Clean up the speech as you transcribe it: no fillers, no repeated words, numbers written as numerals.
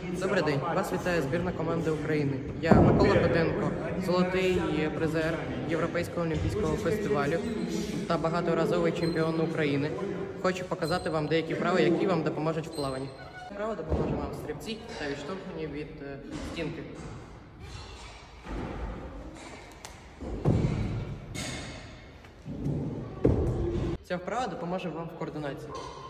Добрий день, вас вітає збірна команди України. Я Микола Петенко, золотий призер Європейського олімпійського фестивалю та багаторазовий чемпіон України. Хочу показати вам деякі вправи, які вам допоможуть в плаванні. Вправа допоможе нам в стрибці та відштовхуванні від стінки. Ця вправа допоможе вам в координації.